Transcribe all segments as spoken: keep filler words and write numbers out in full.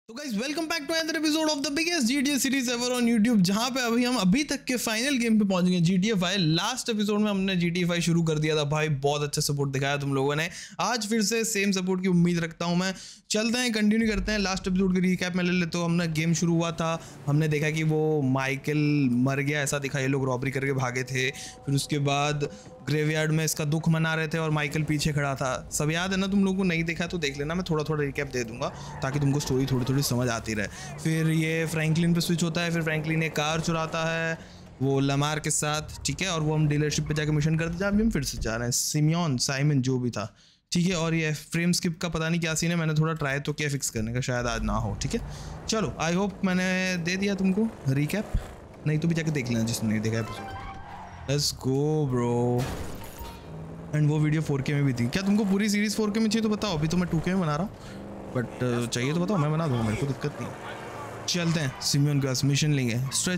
तो guys welcome back to another episode of the biggest GTA series ever on YouTube, जहां पे अभी हम अभी तक के फाइनल गेम पे पहुंच गए जीटीए फाइव। लास्ट एपिसोड में हमने जीटीए फाइव शुरू कर दिया था भाई, बहुत अच्छा सपोर्ट दिखाया तुम लोगों ने। आज फिर से सेम सपोर्ट की उम्मीद रखता हूं मैं। चलते हैं, कंटिन्यू करते हैं। लास्ट एपिसोड की रिकैप में ले लेते हो। हमने गेम शुरू हुआ था, हमने देखा कि वो माइकल मर गया ऐसा दिखा, ये लोग रॉबरी करके भागे थे। फिर उसके बाद ग्रेवयार्ड में इसका दुख मना रहे थे और माइकल पीछे खड़ा था। सब याद है ना? तुम लोगों को नहीं देखा तो देख लेना, मैं थोड़ा थोड़ा रिकैप दे दूंगा ताकि तुमको स्टोरी थोड़ी थोड़ी समझ आती रहे। फिर ये फ्रैंकलिन पे स्विच होता है, फिर फ्रैंकलिन एक कार चुराता है वो लमार के साथ, ठीक है। और वो हम डीलरशिप पे जाके मिशन करते जहाँ भी हम फिर से जा रहे हैं। सिमियन साइमन जो भी था, ठीक है। और ये फ्रेम स्किप का पता नहीं क्या सीन है, मैंने थोड़ा ट्राई तो किया फिक्स करने का, शायद आज ना हो, ठीक है। चलो, आई होप मैंने दे दिया तुमको रिकैप, नहीं तो भी जाके देख लेना जिसने नहीं देखा episode. Let's go bro. And वो वीडियो फोर के में भी थी। क्या तुमको पूरी सीरीज फोर के में चाहिए तो बताओ, अभी तो मैं टू के में बना रहा हूँ, बट चाहिए तो बताओ, मैं बना दूँगा, मेरे को दिक्कत नहीं। चलते हैं सिमियन के पास, मिशन लेंगे। स्ट्रेच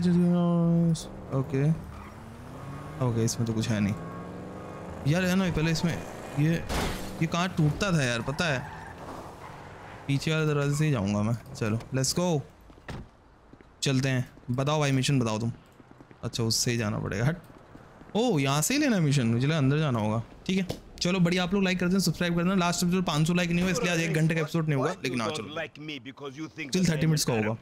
ओके ओके, इसमें तो कुछ है नहीं यार, है ना? पहले इसमें ये ये कहाँ टूटता था यार, पता है? पीछे वाले दरवाजे से ही जाऊँगा मैं। चलो लेट्स गो, चलते हैं। बताओ भाई, मिशन बताओ तुम। अच्छा, उससे ही जाना पड़ेगा। हट, ओ यहाँ से ही लेना मिशन, मुझे लगा अंदर जाना होगा। ठीक है चलो, बढ़िया। आप लोग लाइक कर दें, सब्सक्राइब कर देना। लास्ट एपिसोड पाँच सौ लाइक नहीं हुआ, इसलिए आज एक घंटे का एपिसोड नहीं होगा, लेकिन हाँ चलो स्टिल थर्टी मिनट्स का होगा।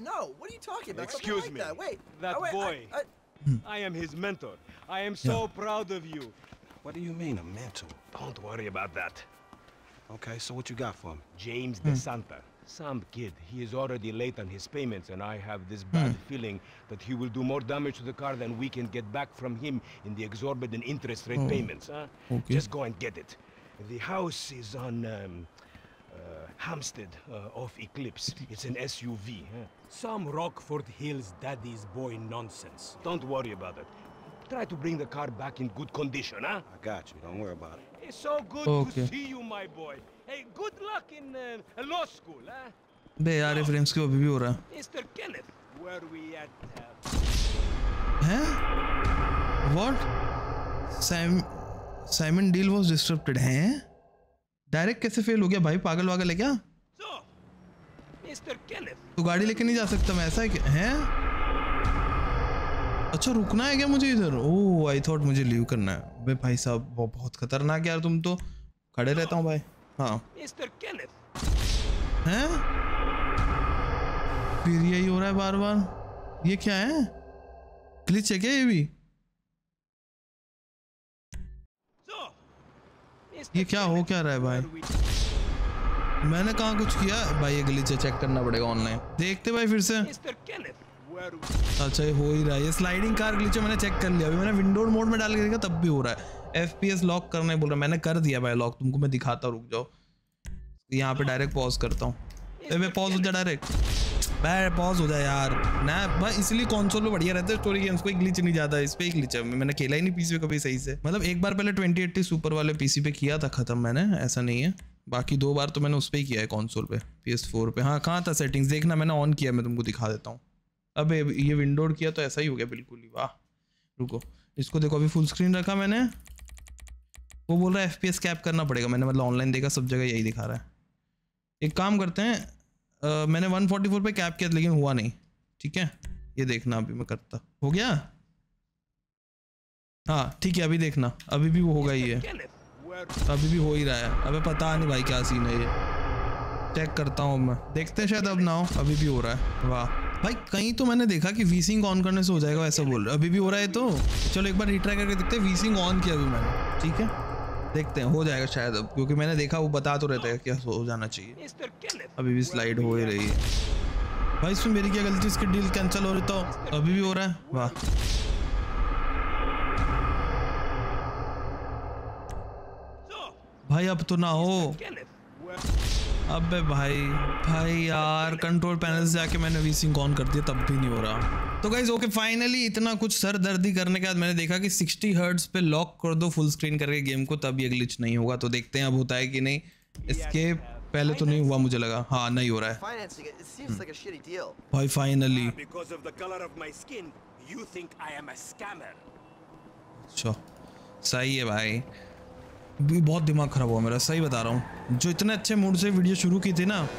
Excuse me, that boy. I am his mentor. I am so proud of you. What do you mean, a mentor? Don't worry about that. Okay, so what you got for me? James DeSanta, some kid. He is already late on his payments, and I have this bad feeling that he will do more damage to the car than we can get back from him in the exorbitant interest rate Oh. payments. Huh? Okay. Just go and get it. The house is on um, uh, Hampstead, uh, off Eclipse. It's an S U V. Huh? Some Rockford Hills daddy's boy nonsense. Don't worry about it. Try to bring the car back in good condition, huh? I got you. Don't worry about it. It's so good Okay. to see you, my boy. Hey, good luck in uh, law school, huh? बे यार, ये frames क्यों अभी भी हो रहा Mister Kenneth, where we at? Uh... है? What? Sim Simon deal was disrupted हैं? Direct कैसे फेल हो गया भाई? पागल वागल है क्या? So, Mister Kenneth. तो गाड़ी लेके नहीं जा सकता मैं, ऐसा है क्या? हैं? अच्छा, रुकना है क्या मुझे इधर? ओह, आई थॉट मुझे लीव करना है। बे भाई साहब, बहुत खतरनाक यार, तुम तो। खड़े रहता हूँ भाई। हाँ Mister Kenneth. हैं? फिर यही हो रहा है बार बार। ये क्या है? ग्लिच है क्या ये भी? So, Mister ये क्या हो क्या रहा है भाई? where we- मैंने कहाँ कुछ किया भाई? ये ग्लिच है, चेक करना पड़ेगा ऑनलाइन। देखते भाई फिर से। Mister Kenneth, where we- अच्छा, ये हो ही रहा है। ये स्लाइडिंग कार ग्लिच है, मैंने चेक कर लिया। अभी मैंने विंडो मोड में डाल के देखा, तब भी हो रहा है। एफपीएस लॉक करने बोल रहा है, मैंने कर दिया भाई लॉक। तुमको मैं दिखाता हूँ, रुक जाओ। यहाँ पे डायरेक्ट पॉज करता हूँ। मैं पॉज हो जा डायरेक्ट, भाई पॉज हो जाए यार ना भाई। इसलिए कंसोल पे बढ़िया रहता है स्टोरी गेम्स, कोई ग्लिच नहीं जाता। इस पे ही ग्लिच है, मैंने खेला ही नहीं पीसी पे कभी सही से। मतलब एक बार पहले ट्वेंटी एट्टी सुपर वाले पीसी पे किया था खत्म मैंने, ऐसा नहीं है। बाकी दो बार तो मैंने उस पर ही किया है कंसोल पे, पी एस फोर पे। हाँ, कहाँ था सेटिंग्स देखना, मैंने ऑन किया, मैं तुमको दिखा देता हूँ। अब ये विंडोड किया तो ऐसा ही हो गया बिल्कुल ही। वाह, रुको इसको देखो, अभी फुल स्क्रीन रखा मैंने। वो बोल रहा है एफपीएस कैप करना पड़ेगा, मैंने मतलब ऑनलाइन देखा, सब जगह यही दिखा रहा है। एक काम करते हैं, uh, मैंने वन फोर्टी फोर पे कैप किया लेकिन हुआ नहीं, ठीक है। ये देखना, अभी मैं करता। हो गया? हाँ ठीक है, अभी देखना, अभी भी वो होगा ही है, Kenneth, where अभी भी हो ही रहा है। अबे पता नहीं भाई क्या सीन है, ये चेक करता हूँ मैं। देखते हैं, शायद अब ना हो। अभी भी हो रहा है। वाह भाई, कहीं तो मैंने देखा कि वीसिंग ऑन करने से हो जाएगा, ऐसा बोल रहा है। अभी भी हो रहा है तो चलो एक बार रिट्राई करके देखते हैं। वीसिंग ऑन किया अभी मैंने, ठीक है। देखते हैं हो जाएगा शायद अब, क्योंकि मैंने देखा वो बता तो रहता है क्या हो जाना चाहिए। Mister Kenneth, अभी भी स्लाइड हो ही रही है भाई। इसमें मेरी क्या गलती? इसकी डील कैंसिल हो रही तो अभी भी हो रहा है। वाह so, भाई, अब तो ना हो। Kenneth, where- अबे भाई भाई यार, कंट्रोल पैनल से जाके मैंने वीसिंग ऑन कर दिया, तब भी नहीं हो रहा। तो गाइस ओके, फाइनली इतना कुछ सरदर्दी करने के बाद मैंने देखा कि सिक्सटी हर्ट्ज पे लॉक कर दो फुल स्क्रीन करके गेम को, तब ये ग्लिच नहीं होगा। तो देखते हैं अब होता है कि नहीं। इसके पहले तो नहीं हुआ, मुझे लगा। हाँ, नहीं हो रहा है Financing it, it seems like a shitty deal. भाई finally. Because of the color of my skin, you think I am a scammer. अच्छा सही है भाई, भी बहुत दिमाग खराब हुआ मेरा, सही बता रहा हूँ। जो इतने अच्छे मूड से वीडियो शुरू की थी ना,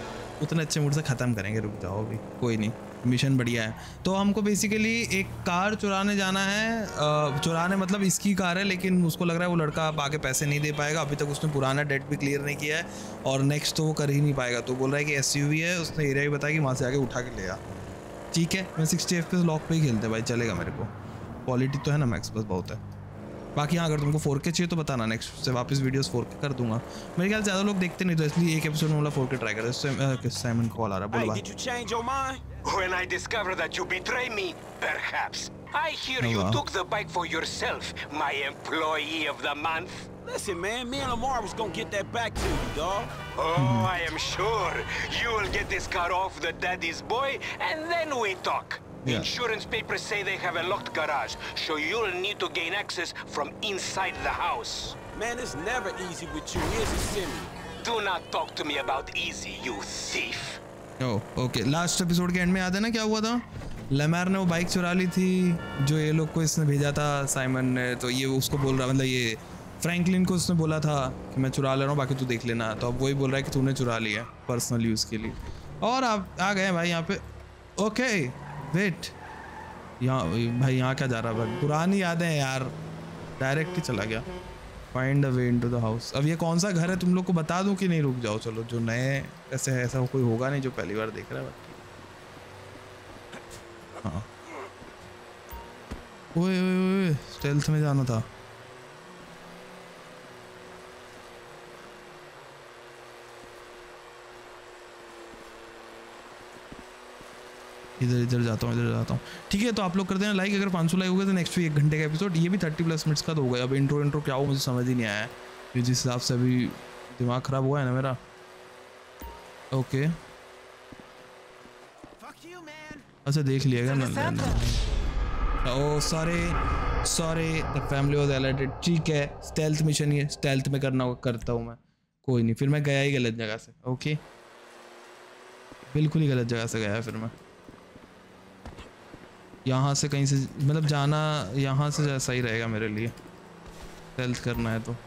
उतने अच्छे मूड से ख़त्म करेंगे, रुक जाओ अभी, कोई नहीं, मिशन बढ़िया है। तो हमको बेसिकली एक कार चुराने जाना है, आ, चुराने मतलब इसकी कार है, लेकिन उसको लग रहा है वो लड़का अब आगे पैसे नहीं दे पाएगा, अभी तक उसने पुराना डेट भी क्लियर नहीं किया है और नेक्स्ट तो वो कर ही नहीं पाएगा। तो बोल रहा है कि एसयूवी है, उसने एरिया भी बताया कि वहाँ से आके उठा के ले आ। ठीक है, मैं सिक्सटी एफ पे लॉक पे ही खेलते भाई, चलेगा मेरे को, क्वालिटी तो है ना मैक्स, बस बहुत है। बाकी हाँ, अगर तुमको फोर के चाहिए तो बताना, नेक्स्ट से वापस वीडियोस फोर के कर दूंगा। मेरे ख्याल ज़्यादा लोग देखते नहीं, तो इसलिए एक एपिसोड में वाला फोर के ट्राई कर रहे हैं। साइमन कॉल आ रहा है, बोलो Hey, भाई। did you change your mind? When I discover that you betray me, perhaps. I hear you wow. took the bike for yourself, my employee of the month. Listen, man, me and Lamar was gonna get that back to you, dog. Oh, I am sure you will get this car off the daddy's boy, and then we talk. Yeah. Insurance papers say they have a locked garage, so you'll need to gain access from inside the house. Man, it's never easy with you, is it, Simmy? Do not talk to me about easy, you thief. Oh okay, last episode के end में याद है ना क्या हुआ था? लेमैर ने वो बाइक चुरा ली थी जो ये लोग को इसने भेजा था साइमन ने, तो ये उसको बोल रहा, मतलब ये फ्रैंकलिन को उसने बोला था कि मैं चुरा ले रहा हूँ, बाकी तू देख लेना। तो अब वही बोल रहा है कि तूने चुरा लिया पर्सनल यूज़ के लिए, और आप आ गए भाई यहाँ पे। ओके वेट, यहाँ भाई यहाँ क्या जा रहा है? पुरानी यादें यार, डायरेक्ट ही चला गया। Find a way into the house. अब ये कौन सा घर है तुम लोग को बता दूं कि नहीं? रुक जाओ, चलो, जो नए ऐसे है, ऐसा कोई होगा नहीं जो पहली बार देख रहा है। हाँ, ओए ओए ओए, स्टेल्थ में जाना था। इधर इधर जाता हूँ, इधर जाता हूँ। ठीक है, तो आप लोग करते हैं लाइक, अगर पाँच सौ लाइक हो गए तो नेक्स्ट वीक एक घंटे का एपिसोड, ये भी थर्टी प्लस मिनट्स का तो हो गया। अब इंट्रो इंट्रो क्या हो मुझे समझ ही नहीं आया है, ये जिस हिसाब से अभी दिमाग ख़राब हुआ है ना मेरा। ओके, अच्छा देख लिएगा ना। Oh sorry sorry, the family was alerted. ठीक है, स्टेल्थ मिशन, ये स्टेल्थ में करना होगा, करता हूँ मैं, कोई नहीं। फिर मैं गया ही गलत जगह से। ओके, बिल्कुल ही गलत जगह से गया फिर मैं। यहाँ से कहीं से मतलब जाना, यहाँ से जैसा ही रहेगा मेरे लिए, स्टेल्थ करना है तो।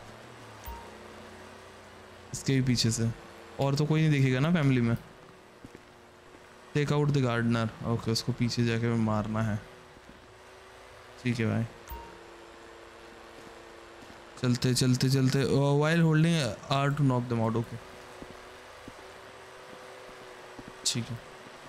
इसके भी पीछे से, और तो कोई नहीं दिखेगा ना फैमिली में। Take out the gardener. Okay, उसको पीछे जाके मारना है। ठीक है भाई, चलते चलते चलते, while holding R to knock them out. Okay ठीक है,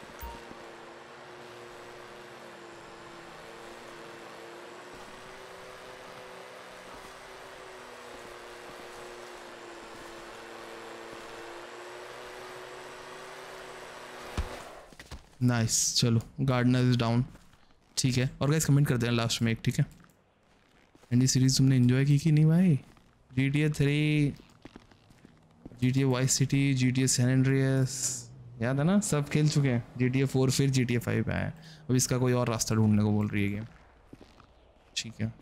नाइस nice, चलो, गार्डनर इज डाउन। ठीक है, और गाइस कमेंट कर देना लास्ट में एक, ठीक है। एंड ये सीरीज तुमने एंजॉय की कि नहीं भाई? G T A three, G T A Vice City, G T A San Andreas, याद है ना, सब खेल चुके हैं। जी टी ए फोर, फिर जी टी ए फाइव आया है। अब इसका कोई और रास्ता ढूंढने को बोल रही है गेम। ठीक है,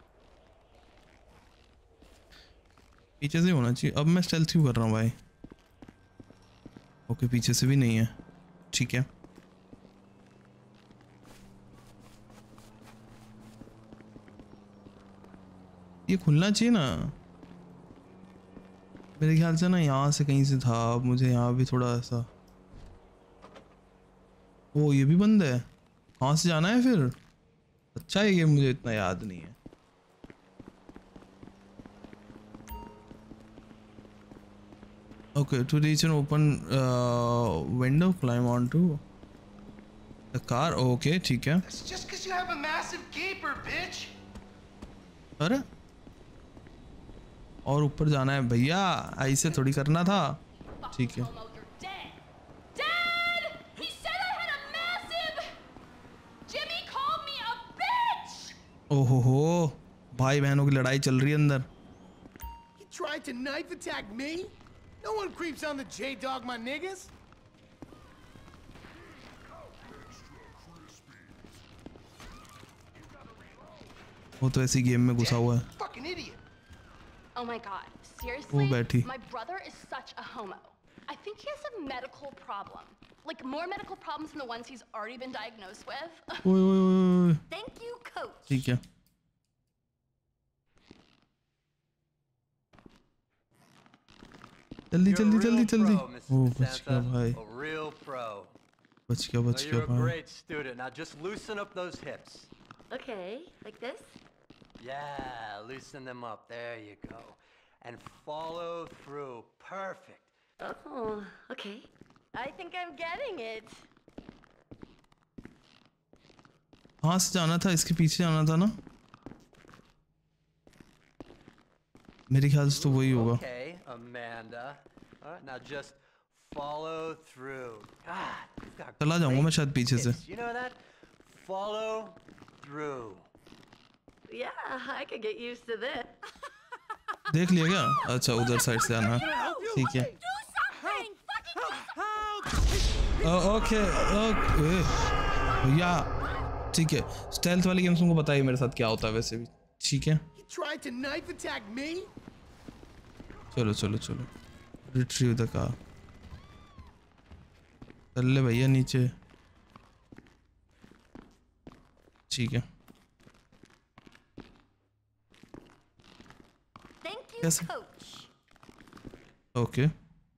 पीछे से होना चाहिए। अब मैं स्टेल्थ क्यों कर रहा हूँ भाई? ओके, पीछे से भी नहीं है। ठीक है, ये खुलना चाहिए ना मेरे ख्याल से ना, यहाँ से कहीं से था। अब मुझे यहाँ भी थोड़ा ऐसा, ओ ये भी बंद है। कहाँ से जाना है फिर? अच्छा है, ये मुझे इतना याद नहीं है। Okay, to reach an open window, climb on to the car. Okay ठीक है। अरे और ऊपर जाना है भैया, ऐसे थोड़ी करना था। ठीक है, ओहो हो, भाई बहनों की लड़ाई चल रही है अंदर। He tried to knife attack me? No one creeps on the J-Dog, my niggas. वो तो ऐसी गेम में घुसा हुआ है। Fucking idiot. Oh my god, seriously? वो बैठी। My brother is such a homo. I think he has a medical problem. Like more medical problems than the ones he's already been diagnosed with. ओए ओए ओए ओए। Thank you, coach. ठीक है, जल्दी You're a जल्दी real जल्दी जल्दी pro, Mister ओ बच DeSanta. गया भाई A real pro. बच गया Well, बच you're गया a भाई great student. Now just loosen up those hips. Okay, like this? Yeah, loosen them up. There you go. And follow through. Perfect. Oh, okay. I think I'm getting it. कहाँ से जाना था इसके पीछे जाना था ना मेरे ख्याल से तो वही होगा Okay, Amanda. All right, now just follow through. God, you've got चला जाऊंगा मैं शायद पीछे से hips. You know that? Follow through. Yeah, I could get used to this. देख लिया क्या अच्छा उधर साइड से आना है ठीक है ओके ओके भैया ठीक है स्टेल्थ वाली गेम्स तुमको बताइए मेरे साथ क्या होता है वैसे भी ठीक है He tried to knife attack me? चलो चलो चलो रिट्रीव द कार चल ले भैया नीचे ठीक है Thank you, Yes. coach. Okay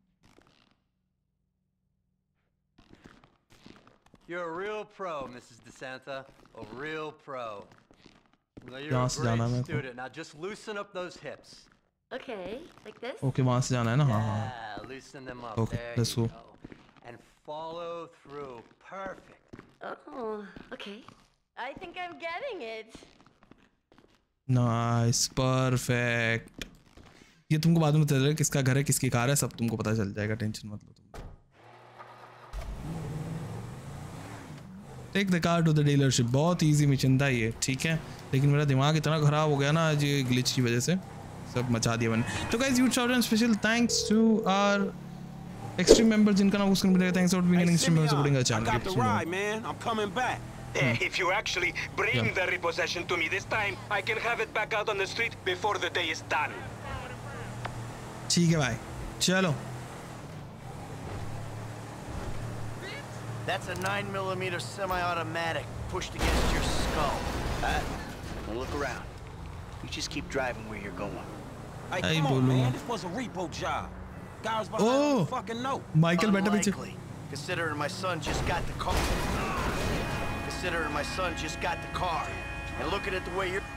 You're a real pro, Missus DeSanta. A real pro. Well, you're यहाँ a से जाना है great मेरे को student. Now just loosen up those hips. Okay, like this? Okay वहाँ से जाना है ना हाँ हाँ Yeah, loosen them up. Okay, There let's you go. go. And follow through. Perfect. Oh, okay. I think I'm getting it. Nice perfect ये तुमको बाद में पता चलेगा किसका घर है किसकी कार है सब तुमको पता चल जाएगा टेंशन मत लो तुम take the car to the dealership बहुत इजी मिशन था ये ठीक है लेकिन मेरा दिमाग इतना खराब हो गया ना आज ये ग्लिच की वजह से सब मचा दिया मैंने तो guys YouTube shout special thanks to our extreme member जिनका नाम उसको मिलेगा thanks for being an extreme member supporting our I got the channel ride, man. I'm coming back. Eh, If you actually bring Yeah. the repossession to me this time, I can have it back out on the street before the day is done. ठीक है भाई चलो That's a nine millimeter semi-automatic pushed against your skull. Uh, now look around. You just keep driving where you're going. Hey, Hey, come on, Bolu. man. This was a repo job. Guy was behind Oh. the fucking note. Michael बैठा पीछे Unlikely, considering my son just got the car. Considering my son just got the car. And looking at the way you're...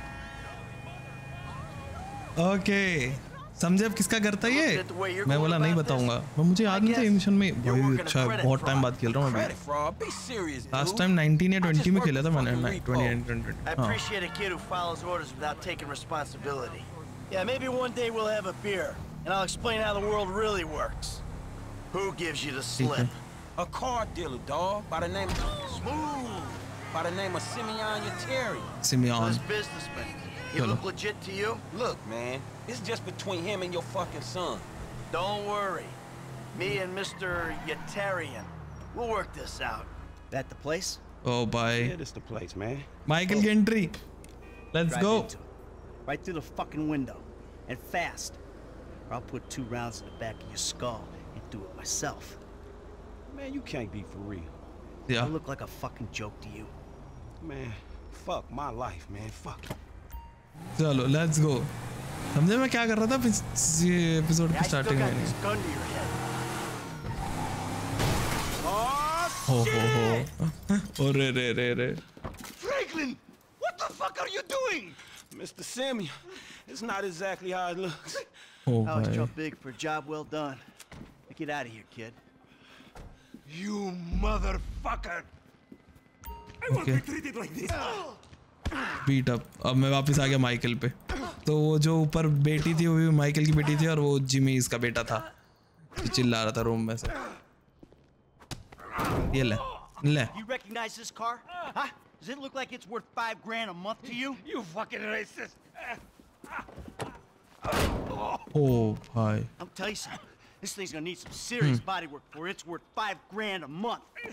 okay समझे अब किसका घर था ये मैं बोला नहीं बताऊंगा पर मुझे याद नहीं था ये मिशन में भाई अच्छा बहुत टाइम बाद खेल रहा हूँ Credit अभी fraud. Be serious, dude. Last time nineteen या I just ट्वेंटी में worked खेला था the मैंने fucking twenty repo. Nineteen twenty I हाँ appreciate a kid who follows orders without taking responsibility. Yeah, maybe one day we'll have a beer, and I'll explain how the world really works. Who gives you the ठीक है slip? A car dealer, dog, by the name Smooth. by the name of Simeon Yateri. Simeon This businessman. He Hello. look legit to you? Look, man, it's just between him and your fucking son. Don't worry. Me and Mister Yetarian, we'll work this out. That the place? ओ भाई Yeah, this the place, man. Michael की entry let's Drive go into it. Right through the fucking window. And fast. Or I'll put two rounds in the back of your skull and do it myself. Man, you can't be for real. या I look like a fucking joke to you. Man, fuck my life, man. Fuck it. चलो let's go समझे मैं क्या कर रहा था episode Hey, की I still starting got में this gun to your head. हो हो हो ओ रे रे रे रे Franklin, what the fuck are you doing? Mister Simeon, it's not exactly how it looks. ओ I was भाई jump big for a job well done. Now get out of here, kid. You motherfucker! Okay beat up अब मैं वापस आ गया Michael पे तो वो जो ऊपर बेटी थी वो भी माइकल की बेटी थी और वो जिमी इसका बेटा था जो चिल्ला रहा था रूम में से ये ले ले You recognize this car? Huh? Does it look like it's worth five grand a month to you? You fucking racist! ओ भाई I'll tell you something. This thing's gonna need some serious body work for it's worth five grand a month.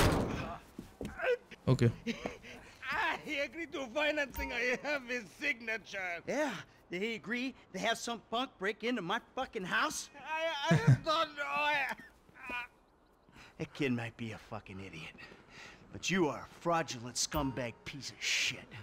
Okay He agreed to financing. I have his signature. Yeah, did he agree to have some punk break into my fucking house? I, I don't know. That kid might be a fucking idiot, but you are a fraudulent scumbag piece of shit.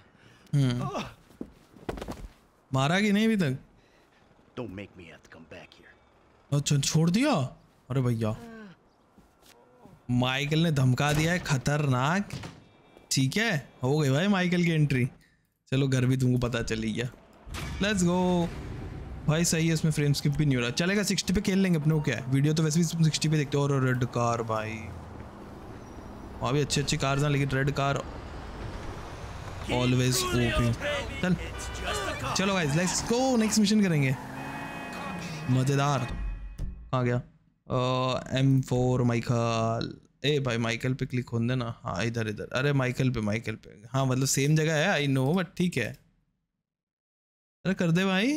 मारा कि नहीं अभी तक Don't make me have to come back here. अच्छा छोड़ दिया? अरे भैया माइकल ने धमका दिया है खतरनाक। ठीक है हो गई भाई माइकल की एंट्री। चलो घर भी तुमको पता चली गया। लेट्स गो भाई। सही है इसमें फ्रेम स्किप भी नहीं हो रहा। चलेगा सिक्सटी पे खेल लेंगे अपने को क्या है। वीडियो तो वैसे भी सिक्सटी पे देखते हो। और रेड कार भाई वहाँ भी अच्छी अच्छी कार्स हैं लेकिन रेड कार ऑलवेज ओपी। चल चलो guys let's go next mission करेंगे। मज़ेदार। कहाँ गया? M four Michael. ए भाई माइकल पे क्लिक होने देना। हाँ इधर इधर। अरे माइकल पे माइकल पे। हाँ मतलब सेम जगह है आई नो बट ठीक है। अरे कर दे भाई।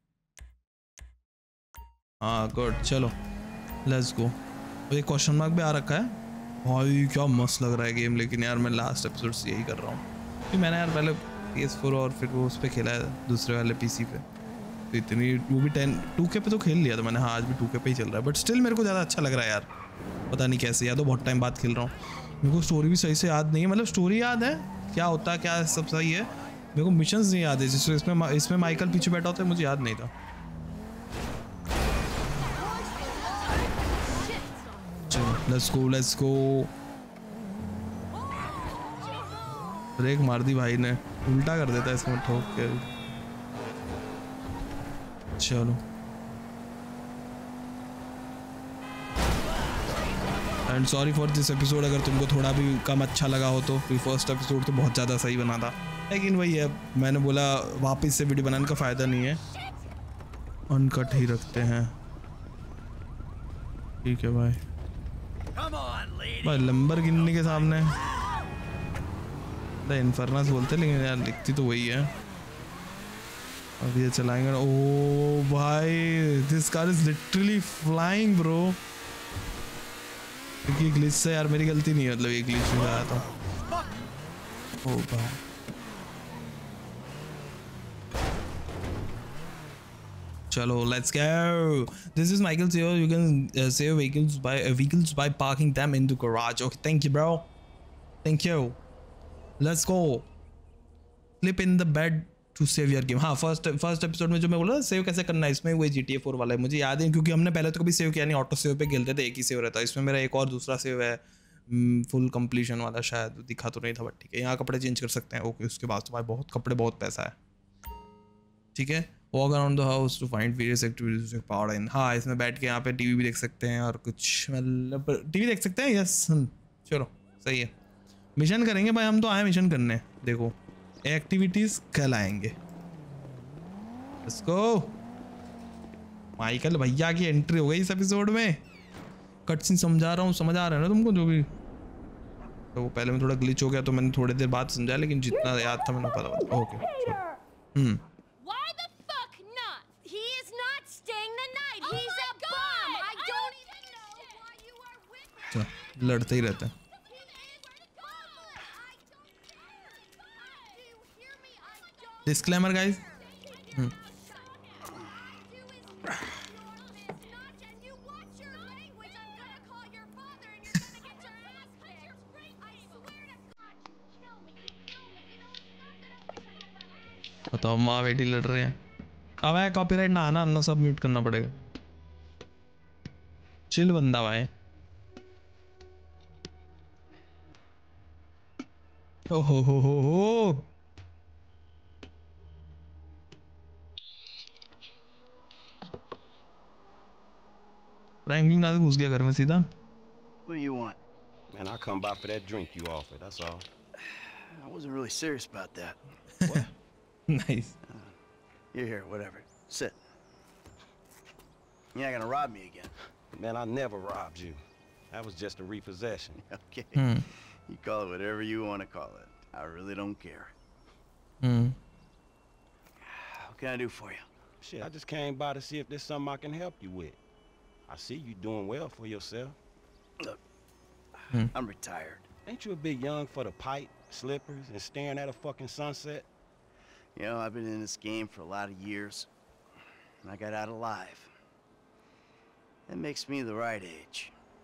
हाँ गुड चलो लेट्स गो। एक क्वेश्चन मार्क भी आ रखा है भाई। क्या मस्त लग रहा है गेम। लेकिन यार मैं लास्ट एपिसोड से यही कर रहा हूँ कि मैंने यार पहले पी एस फोर और फिर वो उस पर खेला है दूसरे वाले पीसी पे। तो इतनी वो भी टेन टू के पे तो खेल लिया था मैंने। हाँ आज भी टू के पे ही चल रहा है बट स्टिल मेरे को ज़्यादा अच्छा लग रहा है यार। पता नहीं कैसे याद हो बहुत टाइम बाद खेल रहा हूँ। मेरे को स्टोरी भी सही से याद नहीं है। मतलब स्टोरी याद है क्या होता है क्या सब सही है। मेरे को मिशंस नहीं याद है। जिसमें इसमें इसमें माइकल पीछे बैठा होता है मुझे याद नहीं था। चलो let's go let's go. Break मार दी भाई ने। उल्टा कर देता है इसको ठोक के। चलो and sorry for this episode अगर तुमको थोड़ा भी कम अच्छा लगा हो तो। फर्स्ट एपिसोड तो बहुत ज़्यादा सही बना था लेकिन वही है मैंने बोला वापस से वीडियो बनाने का फ़ायदा नहीं है। अनकट ही रखते हैं। ठीक है भाई। भाई लंबरगिनी के सामने इन्फर्नस बोलते लेकिन यार लिखती तो वही है। अब ये चलाएंगे। ओ भाई this car is literally flying bro. क्योंकि ग्लिच से यार मेरी गलती नहीं है। मतलब ये ग्लिच में आया था। ओ भाई चलो let's go. This is Michael save. You can save vehicles by vehicles by parking them in the garage. Okay thank you bro thank you. Let's go. Sleep in the bed to save your game. हाँ first first episode में जो मैं बोला save कैसे करना है इसमें वही जी टी ए फोर वाला है। मुझे याद है क्योंकि हमने पहले तो कभी सेव किया नहीं। ऑटो सेव पे खेलते थे एक ही सेव रहता है। इसमें मेरा एक और दूसरा सेव है फुल कंप्लीशन वाला। शायद दिखा तो नहीं था बट ठीक है। यहाँ कपड़े चेंज कर सकते हैं। ओके उसके बाद तो भाई बहुत कपड़े बहुत पैसा है। ठीक है walk around the house to find various activities power in. हाँ इसमें बैठ के यहाँ पे टीवी भी देख सकते हैं और कुछ मतलब टीवी देख सकते हैं। यस चलो सही है। मिशन करेंगे भाई हम तो आए मिशन करने। देखो एक्टिविटीज कल आएंगे। Let's go. माइकल भैया की एंट्री हो गई इस एपिसोड में। कट सीन समझा रहा हूँ समझ आ रहा है ना तुमको जो भी। तो वो पहले में थोड़ा ग्लिच हो गया तो मैंने थोड़ी देर बाद समझा लेकिन जितना याद था मैंने पता। ओके हम्म लड़ते ही रहते हैं। Disclaimer guys. बताओ माँ बेटी लड़ रहे हैं। अब है कॉपीराइट ना आना ना सब म्यूट करना पड़ेगा। चिल बंदा भाई। ओहो हो हो हो। फ्रैंकलिन घुस गया घर में सीधा। What do you want? Man, I come by for that drink you offered, that's all. I wasn't really serious about that. What? Nice. Uh, you're here, whatever. Sit. You're not gonna rob me again. Man, I never robbed you. That was just a repossession. Okay. Hmm. You call it whatever you want to call it. I really don't care. Hmm. What can I do for you? Shit, I just came by to see if there's something I can help you with. I see you doing well for yourself. Look, Hmm. I'm retired. Ain't you a bit young for the pipe, slippers, and staring at a fucking sunset? You know, I've been in this game for a lot of years, and I got out alive. That makes me the right age.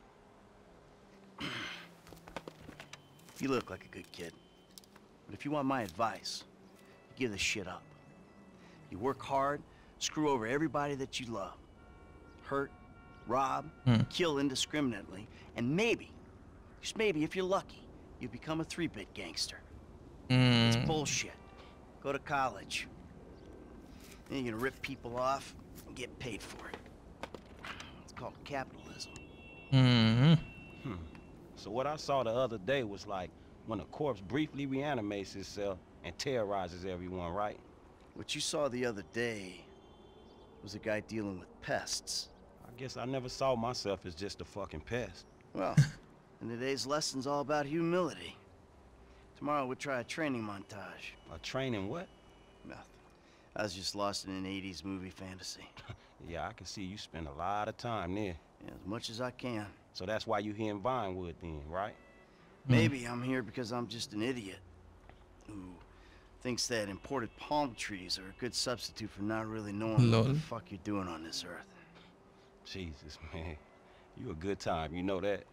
You look like a good kid. But if you want my advice, you give this shit up. You work hard, screw over everybody that you love. Hurt, rob, Hmm. kill indiscriminately, and maybe, just maybe if you're lucky, you become a three-bit gangster. It's bullshit. Go to college. Then you're gonna rip people off and get paid for it. It's called capitalism. Hmm So what I saw the other day was like when a corpse briefly reanimates itself and terrorizes everyone, right? What you saw the other day was a guy dealing with pests. I guess I never saw myself as just a fucking pest. Well, and today's lesson's all about humility. Tomorrow we'll try a training montage. A training what? Nothing. I was just lost in an eighties movie fantasy. Yeah, I can see you spend a lot of time there. Yeah, as much as I can. So that's why you here in Vinewood then, right? Maybe I'm here because I'm just an idiot who thinks that imported palm trees are a good substitute for not really knowing Lol. what the fuck you're doing on this earth. Jesus, man. You a good time, you know that.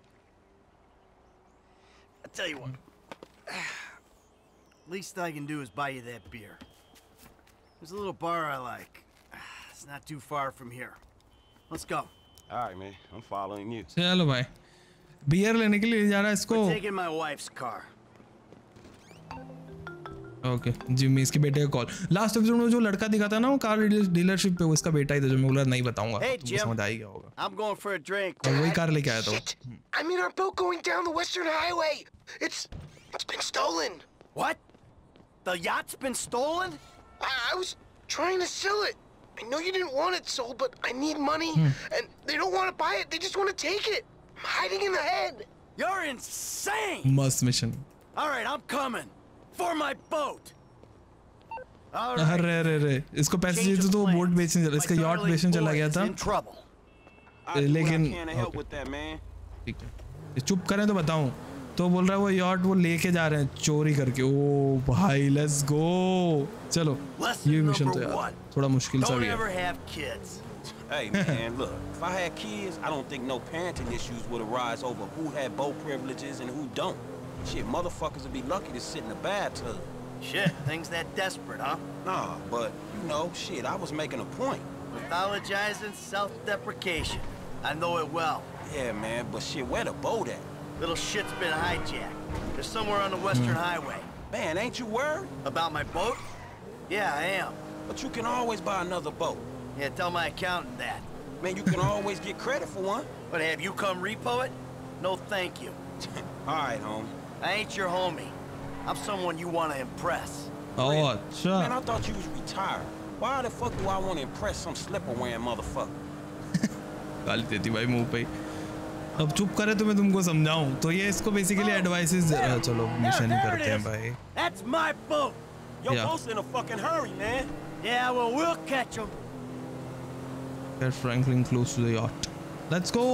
I tell you what. Least I can do is buy you that beer. There's a little bar I like. It's not too far from here. Let's go. All right, man. I'm following you. चलो भाई beer लेने के लिए जा रहा है इसको We're taking my wife's car. ओके जिम्मी इसके बेटे का कॉल लास्ट एपिसोड में जो लड़का दिखा था ना वो कार डीलरशिप पे वो इसका बेटा ही था जो मैं बोला नहीं बताऊंगा Hey, तुमको Jim. समझ आ ही गया होगा I'm going for a drink. और वही कार लेके आया था वो। Shit! I'm in our boat going down the Western Highway. It's it's been stolen. What? The yacht's been stolen? I, I was trying to sell it. I know you didn't want it sold, but I need money, and they don't want to buy it. They just want to take it. I'm hiding in the head. You're insane! मस्त mission All right, I'm coming. For my boat. All right. अरे अरे अरे इसको पैसे Change चाहिए of तो वो plans. Boat बेचने चला इसका My यॉट darling बेचने चला boy गया is था in trouble. I do लेकिन what I can to help okay. with that, man. ठीक है ये चुप करें तो बताऊं तो बोल रहा है वो यॉट वो लेके जा रहे हैं चोरी करके ओ भाई लेट्स गो चलो Lesson ये मिशन number तो यार one. थोड़ा मुश्किल सा Don't भी है ever have kids. Hey, man, look. If I had kids, I don't think no parenting issues would arise over who had boat privileges and who don't. Shit, motherfuckers would be lucky to sit in the bathtub. Shit, things that desperate, huh? Nah, but, you know, shit, I was making a point. Pathologizing self-deprecation. I know it well. Yeah, man, but shit, where the boat at? Little shit's been hijacked. They're somewhere on the Western Highway. Man, ain't you worried? About my boat? Yeah, I am. But you can always buy another boat. Yeah, tell my accountant that. Man, you can always get credit for one. But have you come repo it? No, thank you. All right, homie. I ain't your homie. I'm someone you want to impress. O Man, अच्छा I thought you was retired. Why the fuck do I want to impress some slipper-wearing motherfucker? गाली देती भाई मुंह पे अब चुप करे तो मैं तुमको समझाऊं तो ये इसको बेसिकली एडवाइसेस चलो मिशन ही करते हैं भाई That's my boat. Your Yeah. boat's in a fucking hurry, man. Yeah, well, we'll catch him. Get Franklin close to the yacht. Let's go.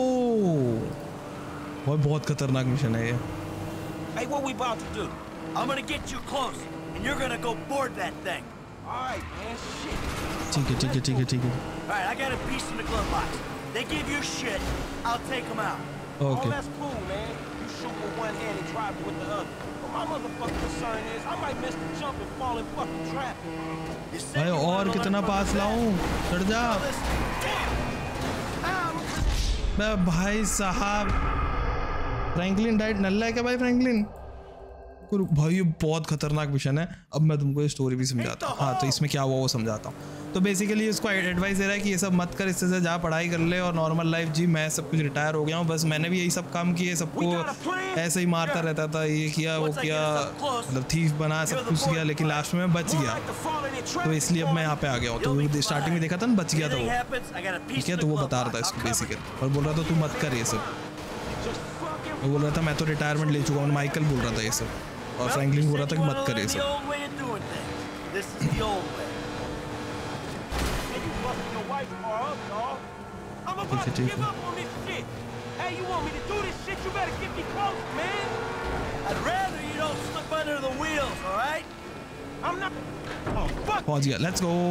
बहुत बहुत खतरनाक मिशन है ये Hey, what we about to do? I'm gonna get you close, and you're gonna go board that thing. All right, man. Shit. ठीक है ठीक है ठीक है ठीक है All right, I got a piece in the glove box. They give you shit, I'll take them out. Oh, okay that's cool, man. You shoot with one hand and drive with the other. But my motherfucking concern is I might miss the jump and fall in fucking traffic. You said भाई you और wanted to कितना learn पास from लाऊं चढ़ जा this. Damn! Ow! मैं भाई साहब फ्रैंकलिन डाइट नल्ला है क्या भाई फ्रैंकलिन को- भाई ये बहुत खतरनाक मिशन है अब मैं तुमको ये स्टोरी भी समझाता हूँ हाँ तो इसमें क्या हुआ वो समझाता हूँ तो बेसिकली इसको एडवाइस दे रहा है कि ये सब मत कर इससे से जा पढ़ाई कर ले और नॉर्मल लाइफ जी मैं सब कुछ रिटायर हो गया हूँ बस मैंने भी यही सब काम किए सबको ऐसे ही मारता रहता था ये किया वो किया मतलब थीफ बना सब कुछ किया लेकिन लास्ट में बच More गया like the falling in तो traffic. इसलिए अब मैं यहाँ पे आ गया हूँ तो वो स्टार्टिंग में देखा था ना बच गया था Anything वो happens, I got a piece ठीक है in तो the वो glove बता रहा था box. इसको I'll cover बेसिकली और बोल रहा था तू मत कर ये सब Just fucking मैं बोल रहा था मैं तो रिटायरमेंट ले चुका हूँ माइकल बोल रहा था ये सब और Well, फ्रैंकलिन you बोल रहा said था you कि मत wanna कर ये learn the सब old way of doing things. This is the old way. And you busting your wife's car up, dog. I'm about Okay, to okay. give up on this shit. Hey, you want me to do this shit? You better get me close, man. I'd rather you don't slip under the wheels, all right? I'm not. Oh, fuck. पहुंच गया let's go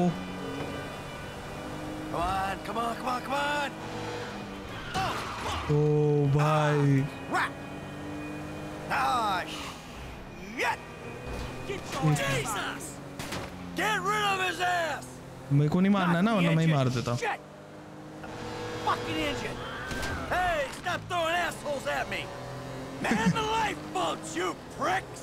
Come on, come on, come on, come on. ओ भाई Right. Ah, shit. Get your ass out. Jesus. Get rid of his ass. मेरे को नहीं मारना है ना वरना मैं ही मार देता Shit. Fucking engine. Hey, stop throwing assholes at me! Man the lifeboats, you pricks!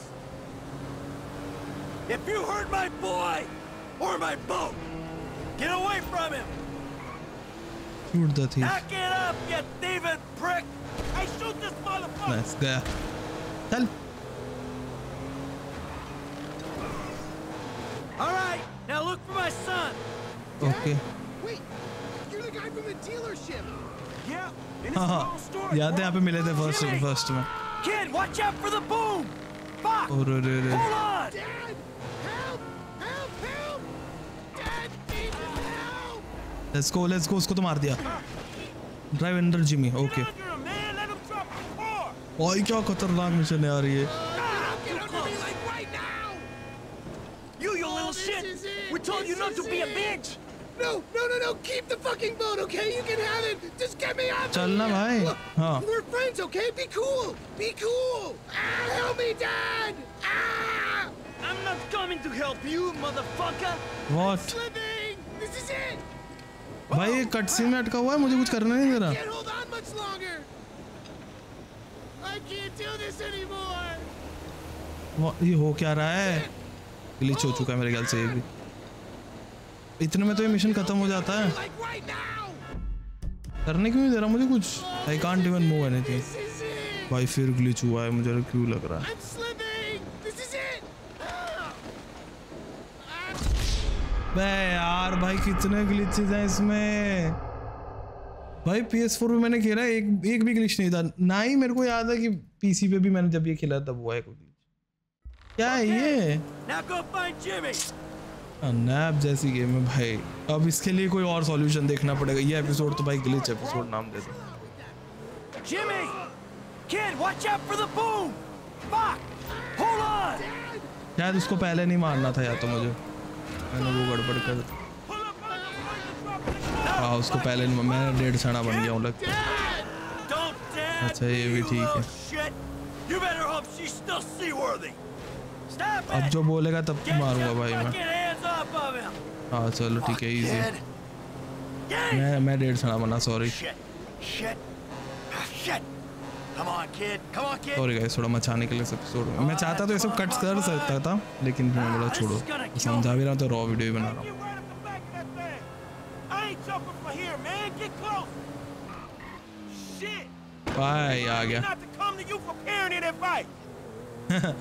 If you hurt my boy or my boat, get away from him! Shoot the thief. Knock it up, you thieving prick! Hey, shoot this motherfucker! Nice, गया. चल. All right, now look for my son. Okay. Wait, you're the guy from the dealership. Yeah, and it's हाँ a हाँ. long story. याद है यहाँ पे मिले थे first Jimmy! first में. Kid, watch out for the boom! Fuck! और रे रे रे. Hold on! Dad, help! Help! Help! Dad needs help! Let's go, let's go. उसको तो मार दिया. Drive under Jimmy. Okay. Get under him, man. Let him drop the car. भाई क्या खतरनाक मिशन है यार ये. Get under me like right now! You, you little this shit! is it. We told you This not to is be a it. bitch! No, no, no, no! Keep the fucking boat, okay? You can have it. Just get me off. चल ना of here. भाई. Look, हाँ. we're friends, okay? Be cool. Be cool. Ah, help me, Dad. Ah, I'm not coming to help you, motherfucker! What? slipping. This is it. भाई ये cut scene में अटका हुआ है. मुझे कुछ करना नहीं दे रहा. Can't hold on much longer. I can't do this anymore. वो- ये हो क्या रहा है? ग्लिच हो चुका है मेरे ख्याल से ये भी. इतने में तो ये मिशन खत्म हो जाता है. Like right now. करने क्यों नहीं दे रहा मुझे कुछ. I can't even move anything. This is it. भाई फिर ग्लिच हुआ है. मुझे क्यों लग रहा है. I'm slipping. This is it. Ah. बे यार भाई कितने ग्लिचेस हैं इसमें. भाई पी एस फोर पे मैंने खेला एक एक भी ग्लिच नहीं था. ना ही मेरे को याद है कि पीसी पे भी मैंने जब ये खेला तब हुआ है कोई ग्लिच. क्या है ये. Now go find Jimmy! नैप जैसी गेम है भाई. अब इसके लिए कोई और सॉल्यूशन देखना पड़ेगा. ये एपिसोड तो भाई ग्लिच एपिसोड नाम दे दो. Jimmy! Kid, watch out for the boom! Fuck! Hold on! शायद उसको पहले नहीं मारना था या तो मुझे मैंने वो गड़बड़ कर. हाँ उसको पहले नहीं. मैं डेढ़ सड़ा बन गया हूँ लगता है. Don't dad! अच्छा ये भी you ठीक little है. shit! You better hope she's still seaworthy! Stop अब it! जो बोलेगा तब Get मारूंगा your भाई मैं. fucking hands off of him! हाँ चलो ठीक है. इजी. Kid! Get it! मैं मैं डेढ़ सड़ा बना. Sorry Shit! Shit! Ah, shit! Come on, kid! Come on, kid! Sorry guys. थोड़ा मचाने के लिए एपिसोड में मैं चाहता तो ये सब कट कर सकता था लेकिन मैं बोला छोड़ो. समझा भी रहा तो रॉ वीडियो ही बना रहा हूँ. Get right up the back of that thing. I ain't jumping for here, man. Get close. Shit. भाई आ गया. Not to come to you for parenting advice.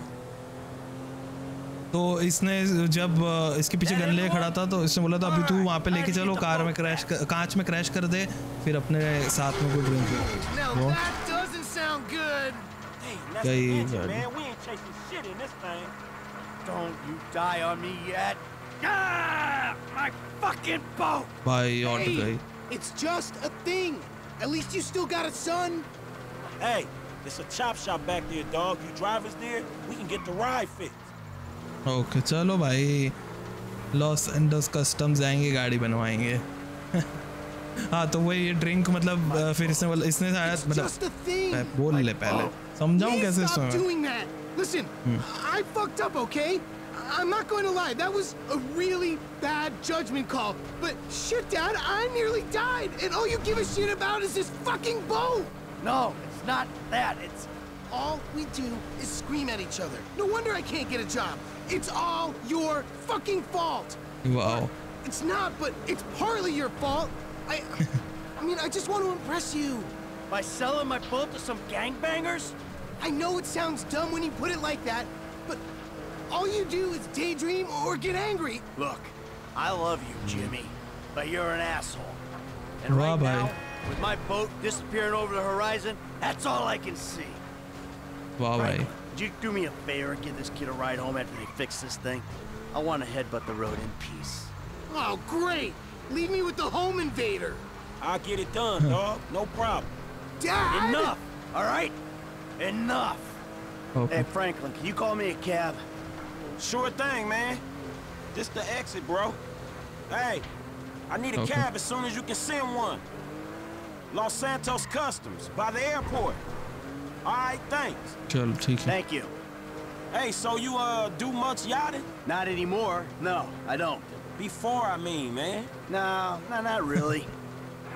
तो इसने जब अ, इसके पीछे गन ले खड़ा था तो इसने बोला था अभी तू वहाँ पे लेके चलो. कार में क्रैश कांच में क्रैश कर दे फिर अपने साथ में कोई drink. Now What? that doesn't sound good. Hey, that's Yeah, the yeah, engine, yeah. man. We ain't chasing shit in this thing. Don't you die on me yet! Ah! My fucking boat! भाई ऑट Hey, गई. it's just a thing. At least you still got a son. Hey, it's a chop shop back there, dog. You drivers there, we can get the ride fixed. Okay चलो भाई. Loss एंडोस customs जाएंगे गाड़ी बनवाएंगे. हाँ तो वही ये drink मतलब अ, फिर इसने बोला इसने शायद It's मतलब just a thing. पह- बोल ले पहले. समझाऊँ Please कैसे stop इसमें. doing that. Listen, I fucked up, okay? I'm not going to lie. That was a really bad judgment call. But shit, Dad, I nearly died, and all you give a shit about is this fucking boat. No, it's not that. It's All we do is scream at each other. No wonder I can't get a job. It's all your fucking fault. Wow. It's not, but it's partly your fault. I, I mean, I just want to impress you. by selling my boat to some gangbangers? I know it sounds dumb when you put it like that, but all you do is daydream or get angry. Look, I love you, Jimmy, but you're an asshole. And Wow, right bhai. now, with my boat disappearing over the horizon, that's all I can see. वाह भाई. Franklin, could you do me a favor and give this kid a ride home after they fix this thing? I want to headbutt the road in peace. Oh, great! Leave me with the home invader. I'll get it done, dog. No problem. Dad! Enough, all right? Enough. Okay. Hey, Franklin, can you call me a cab? Sure thing, man. This the exit, bro. Hey, I need a Okay. cab as soon as you can send one. Los Santos Customs, by the airport. All right, thanks. चलो ठीक है. Thank you. Hey, so you uh do much yachting? Not anymore. No, I don't. Before, I mean, man. No, no, not really.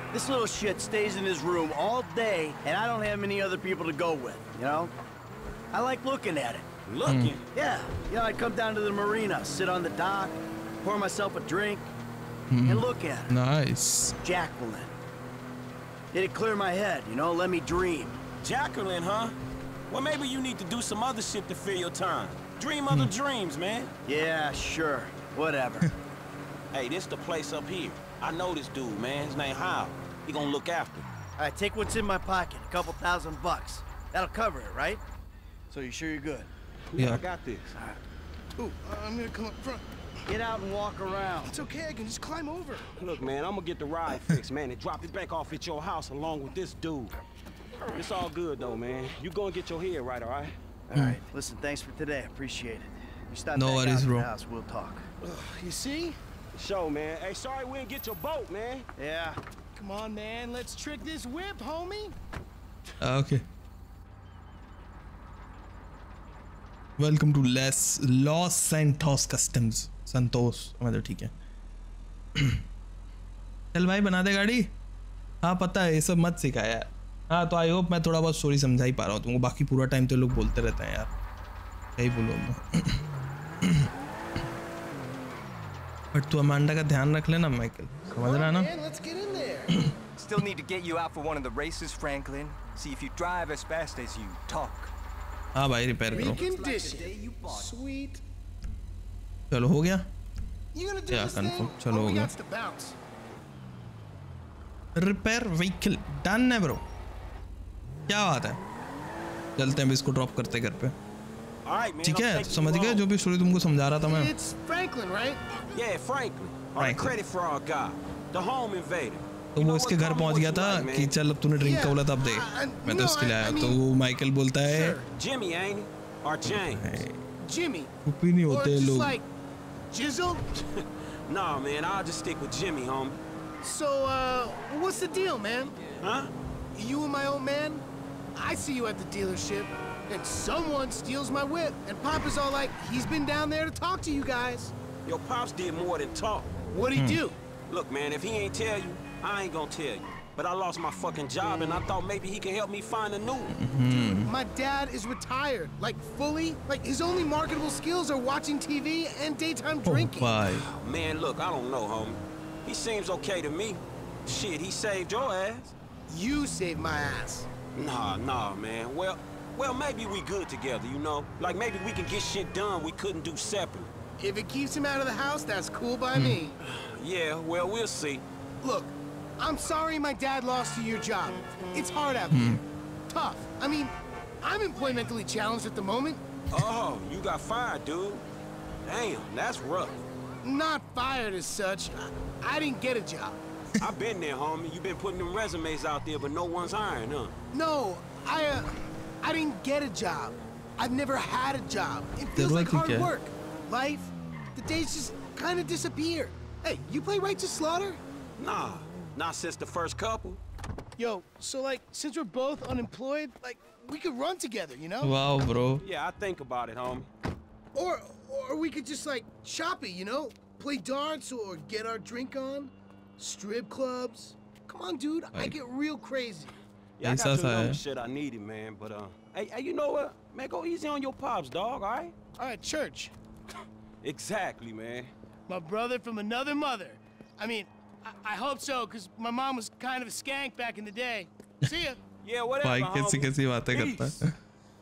This little shit stays in his room all day, and I don't have many other people to go with, you know? I like looking at it. Looking? Yeah, you know, I'd come down to the marina, sit on the dock, pour myself a drink, and look at it. Nice. Jacqueline. It'd clear my head, you know, let me dream. Jacqueline, huh? Well, maybe you need to do some other shit to fill your time. Dream other dreams, man. Yeah, sure, whatever. Hey, this the place up here. I know this dude, man. His name Hal. He gonna look after. All right, take what's in my pocket, a couple thousand bucks. That'll cover it, right? So you sure you're good? Yeah. I got this. Ooh, uh, I'm gonna come up front. Get out and walk around. It's okay, I can just climb over. Look, man, I'm gonna get the ride fixed, man, and drop it back off at your house along with this dude. It's all good, though, man. You go and get your head right, all right? All right, listen, thanks for today. Appreciate it. You stop No back worries, out to bro. the house, we'll talk. Ugh, you see? Show, man. Hey, sorry we didn't get your boat, man. Yeah. Come on, man, let's trick this whip, homie. Ah, okay. Welcome to Les Los Santos Customs. संतोष मतलब ठीक है. चल भाई बना दे गाड़ी. हाँ पता है ये सब मत सिखा यार. हाँ तो आई होप मैं थोड़ा बहुत स्टोरी समझा ही पा रहा हूँ तुमको. बाकी पूरा टाइम तो लोग बोलते रहते हैं यार. क्या ही बोलूँ मैं. बट तू अमांडा का ध्यान रख लेना माइकल. समझ रहा है ना? Man, let's get in there. Still need to get you out for one of the races, Franklin. See if you drive as fast as you talk. हाँ भाई रिपेयर करो. Recondition. Sweet. चलो हो गया. You gonna do Yeah, this confirm. thing? चलो Oh, हो we गया. got to bounce. Repair vehicle done है ब्रो. क्या बात है. चलते हैं इसको ड्रॉप करते घर पे. All right, man. ठीक I'm है taking समझ you गए home. जो भी स्टोरी तुमको समझा रहा था मैं. It's Franklin, right? Yeah, Franklin. Or the Franklin. credit fraud guy. The home invader. तो वो इसके घर पहुंच गया था कि चल अब तूने ड्रिंक का बोला था अब दे. मैं तो इसके लिए आया. तो वो माइकल बोलता है Jimmy, ain't he? Or James? Jimmy. चुप ही नहीं Or होते just लोग. like Jizzle? Nah, man. I'll just stick with Jimmy, homie. So, uh, what's the deal, man? Huh? You and my old man? I see you at the dealership, and someone steals my whip, and Papa's all like, he's been down there to talk to you guys. Your pops did more than talk. What'd he do? Look, man, if he ain't tell you, I ain't gonna tell you. But I lost my fucking job, and I thought maybe he can help me find a new one. My dad is retired, like fully. Like his only marketable skills are watching T V and daytime Oh drinking. भाई. Man, look, I don't know, homie. He seems okay to me. Shit, he saved your ass. You saved my ass. Nah, nah, man. Well, well, maybe we good together, you know? Like, maybe we can get shit done we couldn't do separately. If it keeps him out of the house, that's cool by me. Yeah, well, we'll see. Look, I'm sorry my dad lost you your job. It's hard out here. Tough. I mean, I'm employmentally challenged at the moment. Oh, you got fired, dude. Damn, that's rough. Not fired as such. I, I didn't get a job. I've been there, homie. You've been putting them resumes out there, but no one's hiring, huh? No, I, uh, I didn't get a job. I've never had a job. It feels like hard yeah. work. Life, the days just kind of disappear. Hey, you play Righteous Slaughter? Nah, not since the first couple. Yo, so like, since we're both unemployed, like, we could run together, you know? Wow bro. Yeah, I think about it, homie. Or, or we could just like, shop it, you know? Play darts or get our drink on. Strip clubs. Come on, dude, I Like- get real crazy. Yeah, I ऐसा got सा your है. number shit I needed, man, but, uh, hey, hey, you know what? Man, go easy on your pops, dog, all right? All right, church. Exactly, man. My brother from another mother. I mean, I, I hope so, because my mom was kind of a skank back in the day. See ya. Yeah, whatever, भाई कैसी homie. कैसी बातें करता Peace. है.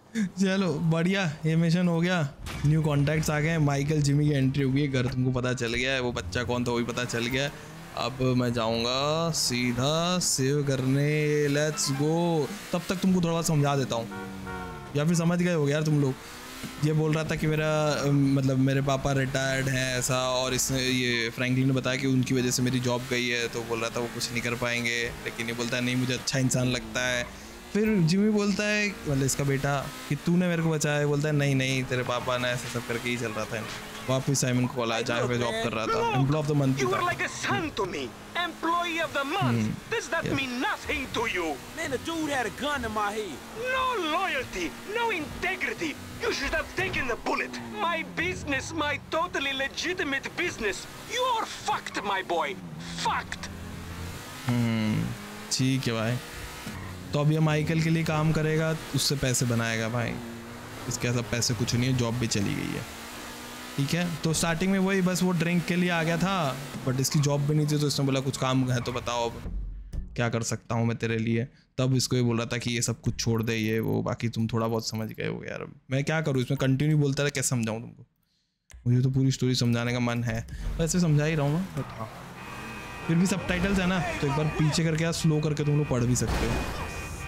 चलो बढ़िया ये mission हो गया. न्यू कॉन्टैक्ट्स आ गए. माइकल जिमी की एंट्री हो गई. घर तुमको पता चल गया है. वो बच्चा कौन था वो भी पता चल गया. अब मैं जाऊंगा सीधा सेव करने. Let's go. तब तक तुमको थोड़ा समझा देता हूँ या फिर समझ गए हो यार तुम लोग. ये बोल रहा था कि मेरा अम, मतलब मेरे पापा रिटायर्ड हैं ऐसा, और इसने ये फ्रैंकलिन ने बताया कि उनकी वजह से मेरी जॉब गई है. तो बोल रहा था वो कुछ नहीं कर पाएंगे, लेकिन ये बोलता है नहीं मुझे अच्छा इंसान लगता है. फिर जिमी बोलता है मतलब इसका बेटा कि तूने मेरे को बचाया. बोलता है नहीं नहीं तेरे पापा ने ऐसा सब करके ही चल रहा था. वापस साइमन को कॉल आया जहाँ पे जॉब कर रहा था. Employee of the month You था. are like a son to me. Employee of the month. Does that Yeah. mean nothing to you? Man, the dude had a gun to my head. No loyalty, no integrity. You should have taken the bullet. My business, my totally legitimate business. You're fucked, my boy. Fucked. ठीक है भाई, तो अब ये Michael के लिए काम करेगा, उससे पैसे बनाएगा भाई। इसके सब पैसे कुछ नहीं है, जॉब भी चली गई है। ठीक है, तो स्टार्टिंग में वही बस वो ड्रिंक के लिए आ गया था, बट इसकी जॉब भी नहीं थी, तो इसने बोला कुछ काम है तो बताओ अब क्या कर सकता हूँ मैं तेरे लिए। तब इसको ये बोल रहा था कि ये सब कुछ छोड़ दे, ये वो, बाकी तुम थोड़ा बहुत समझ गए हो यार। मैं क्या करूँ, इसमें कंटिन्यू बोलता रहा, कैसे समझाऊँ तुमको। मुझे तो पूरी स्टोरी समझाने का मन है, वैसे समझा ही रहा हूँ मैं, बट हाँ फिर भी सबटाइटल्स है ना, तो एक बार पीछे करके या स्लो करके तुम लोग पढ़ भी सकते हो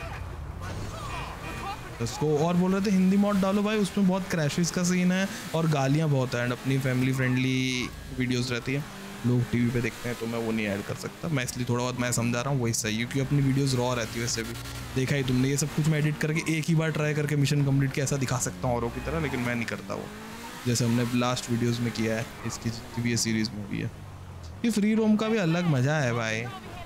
उसको। और बोल रहे थे हिंदी मॉड डालो भाई, उसमें बहुत क्रैशेस का सीन है और गालियाँ बहुत हैं, एंड अपनी फैमिली फ्रेंडली वीडियोस रहती है, लोग टीवी पे देखते हैं, तो मैं वो नहीं ऐड कर सकता। मैं इसलिए थोड़ा बहुत मैं समझा रहा हूँ, वही सही है, क्योंकि अपनी वीडियोस रॉ रहती है। वैसे भी देखा ही तुमने, ये सब कुछ मैं एडिट करके एक ही बार ट्राई करके मिशन कंप्लीट के ऐसा दिखा सकता हूँ औरों की तरह, लेकिन मैं नहीं करता वो, जैसे हमने लास्ट वीडियोज़ में किया है। इसकी जितनी भी ये सीरीज़ मूवी है, ये फ्री रोम का भी अलग मज़ा है भाई।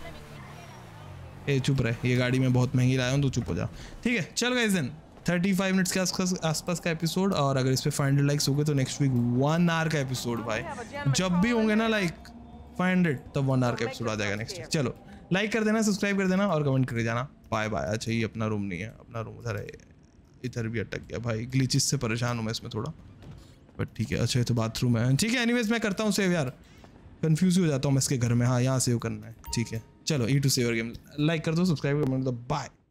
ए चुप रहे, ये गाड़ी मैं बहुत महंगी लाया हूँ, तो चुप हो जा। ठीक है चल गाइस, देन पैंतीस मिनट्स के आसपास आसपास का एपिसोड, और अगर इस पे फाइव हंड्रेड लाइक्स हो गए तो नेक्स्ट वीक वन आवर का एपिसोड भाई। जब भी होंगे ना लाइक फाइव हंड्रेड, तब वन आवर का एपिसोड आ जाएगा नेक्स्ट वीक। चलो लाइक कर देना, सब्सक्राइब कर देना और कमेंट करके जाना। Bye bye. अच्छा ये अपना रूम नहीं है, अपना रूम उधर है, इधर भी अटक गया भाई, ग्लिचेस से परेशान हूँ मैं इसमें थोड़ा, बट ठीक है। अच्छा ये तो बाथरूम है, ठीक है। एनीवेज मैं करता हूँ सेव यार, कंफ्यूज हो जाता हूँ मैं इसके घर में। हाँ यहाँ सेव करना है, ठीक है। चलो E to save game, like कर दो, सब्सक्राइब कर दो, बाय।